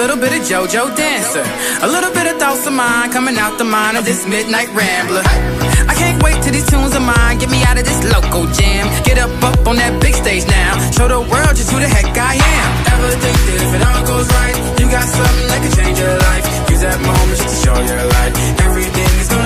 little bit of JoJo dancer, a little bit of thoughts of mine coming out the mind of this midnight rambler. I can't wait till these tunes of mine get me out of this local jam. Get up on that big stage now, show the world just who the heck I am. Ever think that if it all goes right, you got something that could change your life? Use that moment just to show your light. Everything is gonna